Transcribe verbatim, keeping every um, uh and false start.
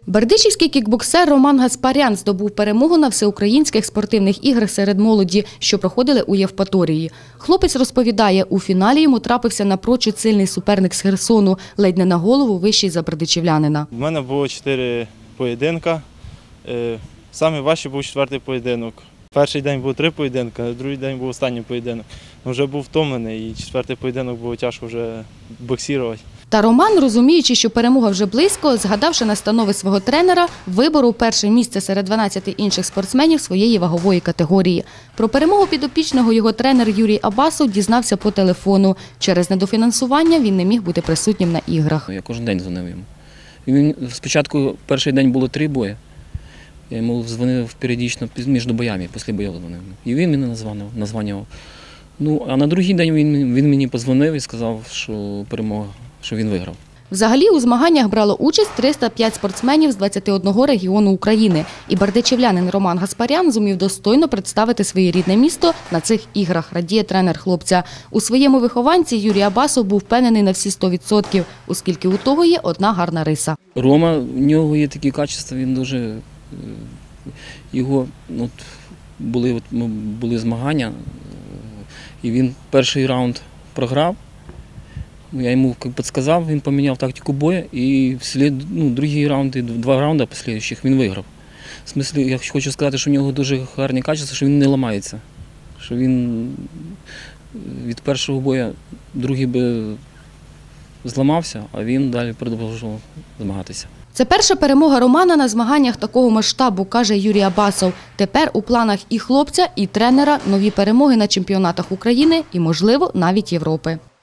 Бердичівський кікбоксер Роман Гаспарян здобув перемогу на всеукраїнських спортивних іграх серед молоді, що проходили у Євпаторії. Хлопець розповідає, у фіналі йому трапився напрочуд сильний суперник з Херсону, ледь не на голову вищий за бердичівлянина. У мене було чотири поєдинка. Самий важчий був четвертий поєдинок. Перший день було три поєдинки, а другий день був останній поєдинок. Вже був втомлений, і четвертий поєдинок було тяжко вже боксувати. Та Роман, розуміючи, що перемога вже близько, згадавши настанови свого тренера, виборов перше місце серед дванадцяти інших спортсменів своєї вагової категорії. Про перемогу підопічного його тренер Юрій Абасов дізнався по телефону. Через недофінансування він не міг бути присутнім на іграх. Я кожен день дзвонив йому. Він, спочатку перший день було три бої. Я йому дзвонив періодично між боями, після боїв дзвонив. І він мене названив, названював. Ну, а на другий день він, він мені подзвонив і сказав, що перемога, що він виграв. Взагалі у змаганнях брало участь триста п'ять спортсменів з двадцяти одного регіону України. І бердичівлянин Роман Гаспарян зумів достойно представити своє рідне місто на цих іграх, радіє тренер хлопця. У своєму вихованці Юрій Абасов був впевнений на всі сто відсотків, оскільки у того є одна гарна риса. Рома, в нього є такі качества, він дуже, його, от, були, от, були змагання, і він перший раунд програв. Я йому підказав, він поміняв тактику бою, і вслід, ну, другий раунд, два раунди послідуючих він виграв. В смислі, я хочу сказати, що в нього дуже гарні качества, що він не ламається. Що він від першого бою другий би зламався, а він далі продовжував змагатися. Це перша перемога Романа на змаганнях такого масштабу, каже Юрій Абасов. Тепер у планах і хлопця, і тренера нові перемоги на чемпіонатах України і, можливо, навіть Європи.